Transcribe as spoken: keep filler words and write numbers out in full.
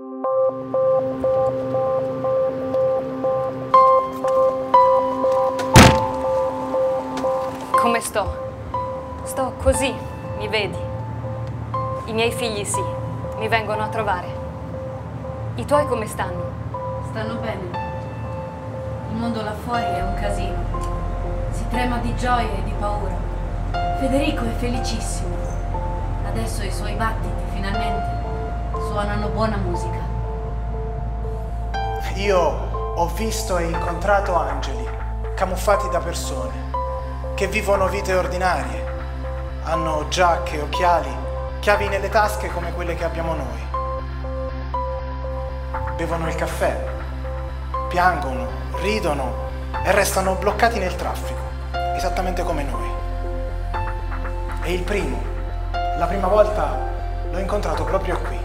Come sto? Sto così, mi vedi? I miei figli sì, mi vengono a trovare. I tuoi come stanno? Stanno bene. Il mondo là fuori è un casino. Si trema di gioia e di paura. Federico è felicissimo. Adesso i suoi battiti finalmente suonano buona musica. Io ho visto e incontrato angeli camuffati da persone che vivono vite ordinarie, hanno giacche, occhiali, chiavi nelle tasche come quelle che abbiamo noi. Bevono il caffè, piangono, ridono e restano bloccati nel traffico, esattamente come noi. E il primo, la prima volta l'ho incontrato proprio qui.